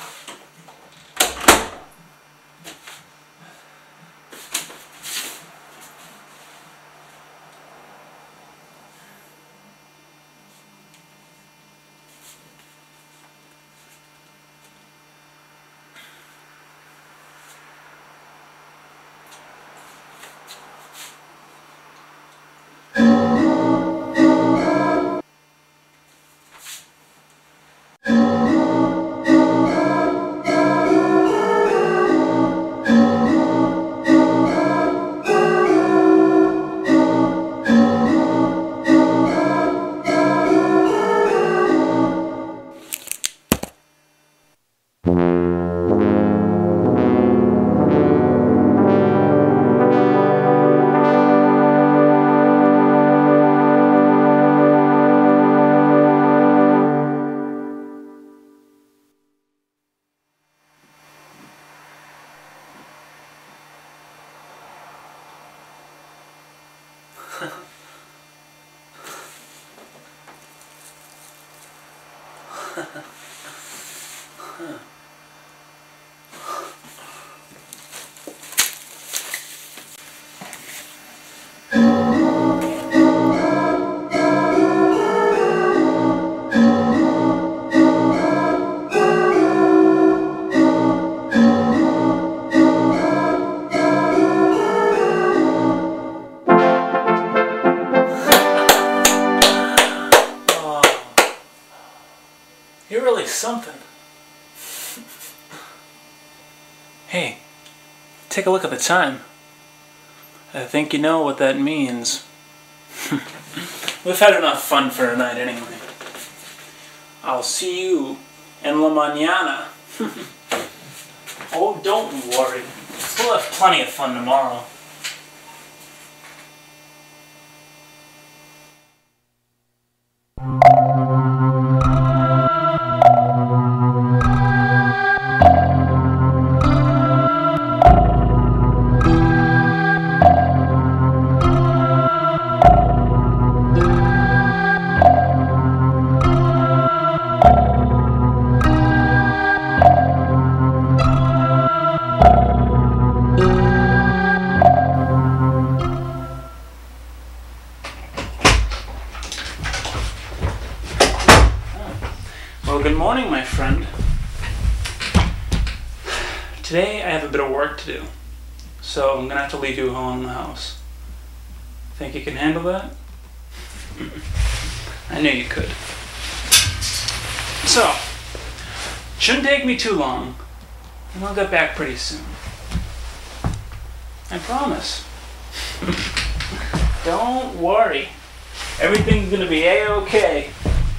You're really something. Hey, take a look at the time. I think you know what that means. We've had enough fun for a night anyway. I'll see you en la mañana. Oh, don't worry. We'll have plenty of fun tomorrow. Well, good morning, my friend. Today I have a bit of work to do, so I'm gonna have to leave you alone in the house. Think you can handle that? I knew you could. So, shouldn't take me too long, and I'll get back pretty soon. I promise. Don't worry. Everything's gonna be A-okay.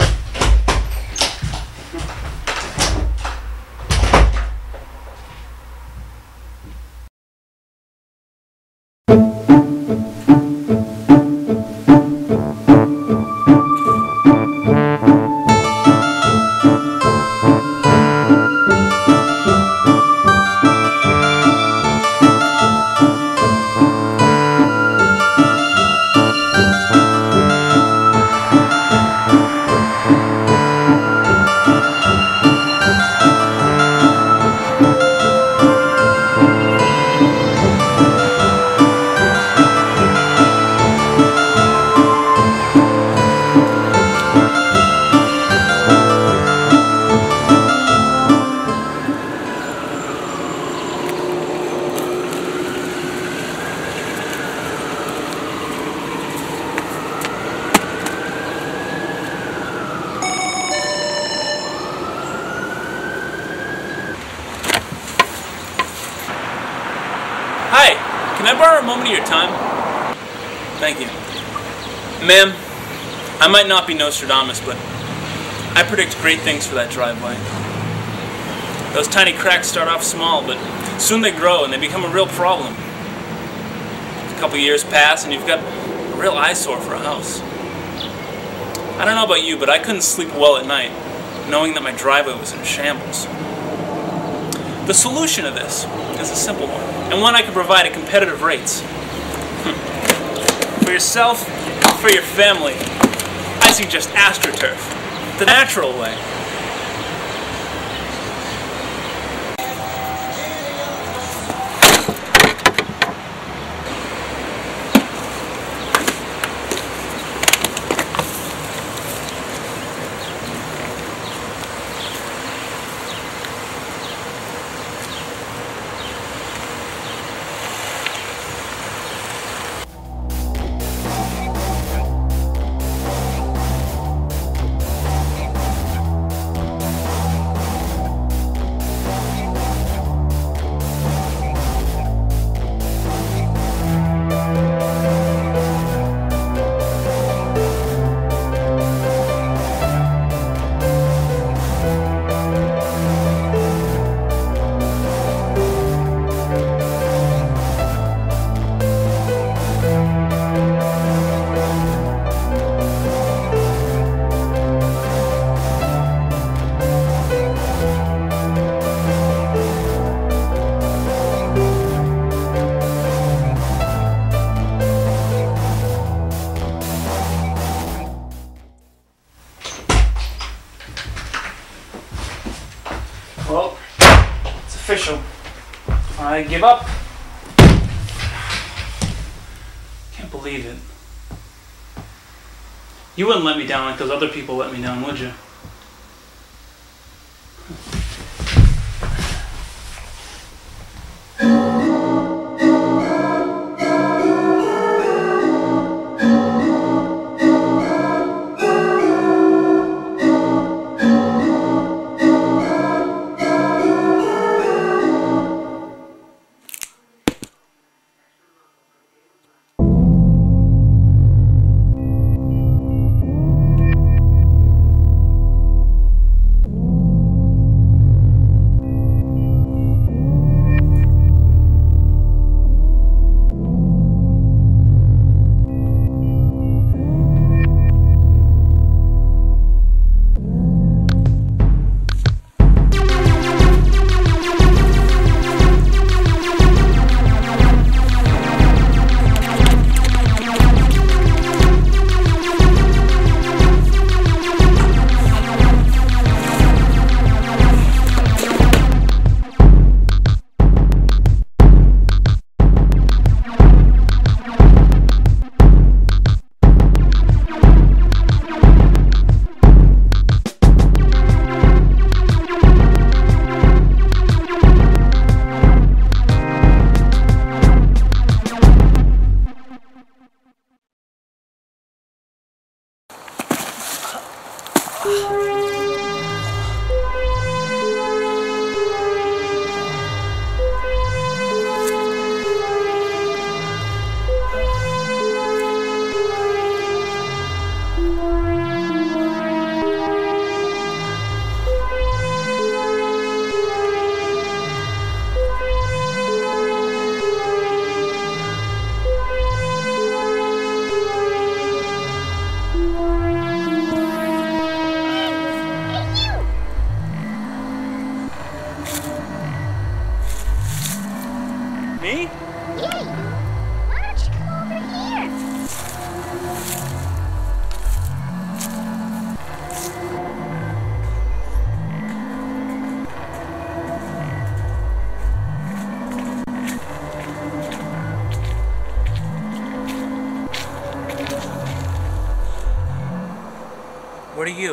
Hi, can I borrow a moment of your time? Thank you. Ma'am, I might not be Nostradamus, but I predict great things for that driveway. Those tiny cracks start off small, but soon they grow and they become a real problem. A couple years pass and you've got a real eyesore for a house. I don't know about you, but I couldn't sleep well at night, knowing that my driveway was in shambles. The solution to this is a simple one, and one I can provide at competitive rates. For yourself, for your family, I suggest AstroTurf, the natural way. official. I give up. Can't believe it. You wouldn't let me down like those other people let me down, would you? Me? Yay! Why don't you come over here? What are you?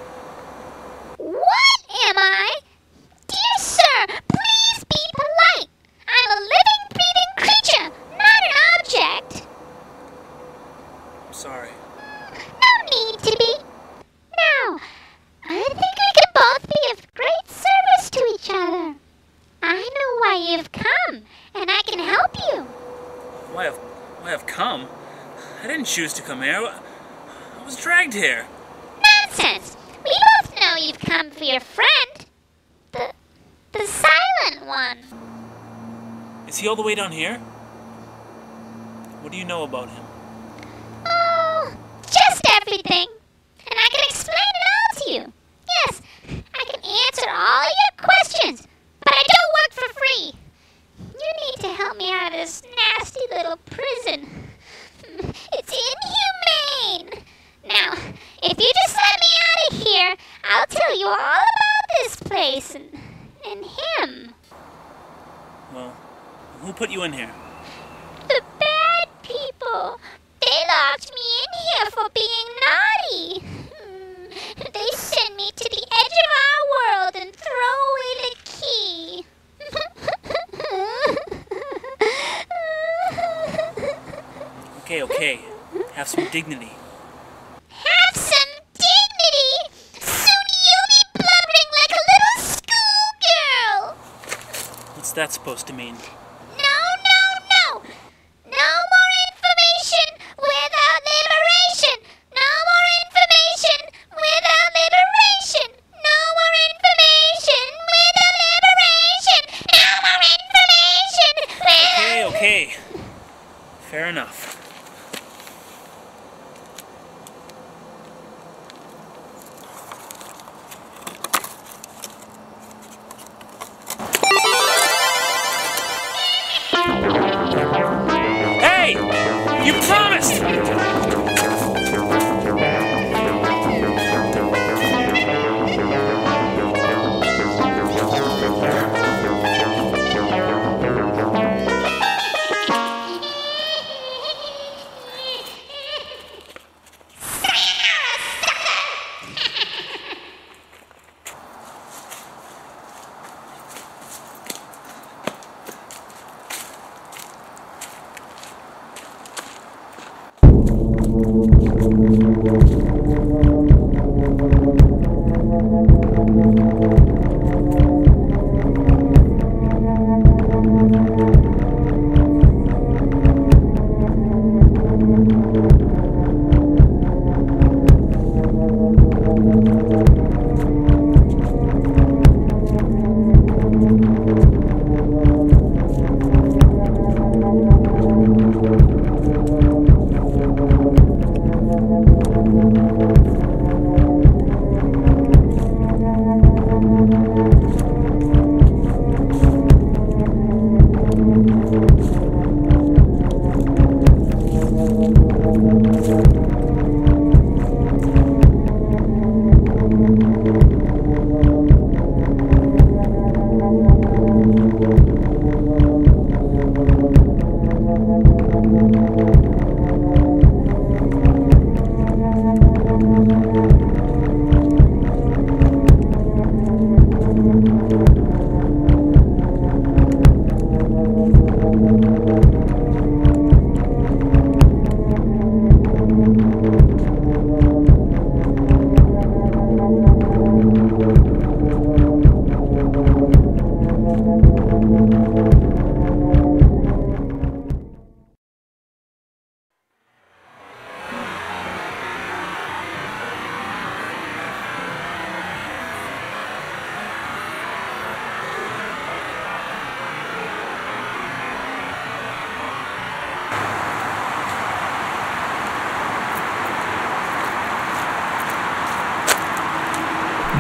What am I? Dear sir, please be polite. I'm a living, breathing creature, not an object. I'm sorry. No need to be. Now, I think we can both be of great service to each other. I know why you've come, and I can help you. Why have come? I didn't choose to come here. I was dragged here. Nonsense! We both know you've come for your friend. The silent one. Is he all the way down here? What do you know about him? Oh, just everything. And I can explain it all to you. Yes, I can answer all your questions, but I don't work for free. You need to help me out of this nasty little prison. It's inhumane. Now, if you just let me out of here, I'll tell you all about this place and him. Well, who put you in here? The bad people. They locked me in here for being naughty. They sent me to the edge of our world and throw away the key. Okay. Have some dignity. Have some dignity. Soon you'll be blubbering like a little schoolgirl. What's that supposed to mean? No. No more information without liberation. No more information without liberation. No more information without liberation. No more information without... Okay. Fair enough. Hey! You promised!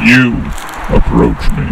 you approach me.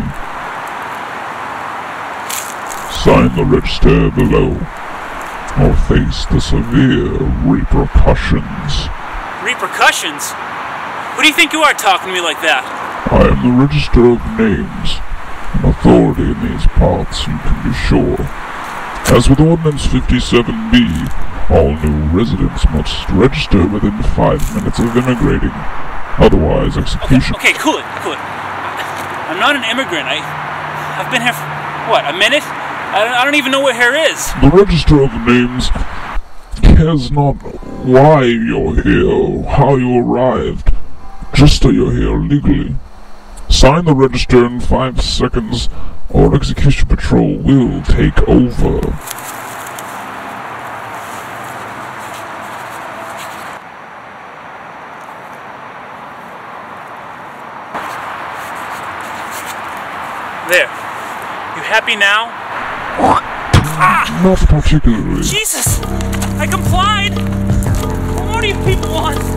Sign the register below, or face the severe repercussions. Repercussions? Who do you think you are talking to me like that? I am the Register of Names, an authority in these parts, you can be sure. As with Ordinance 57B, all new residents must register within 5 minutes of immigrating. Otherwise, execution... Okay, cool it. I'm not an immigrant. I've been here for, what, a minute? I don't even know where here is. The Register of Names cares not why you're here or how you arrived, just that you're here legally. Sign the register in 5 seconds, or execution patrol will take over. There. You happy now? Not particularly. Jesus! I complied! What do you people want?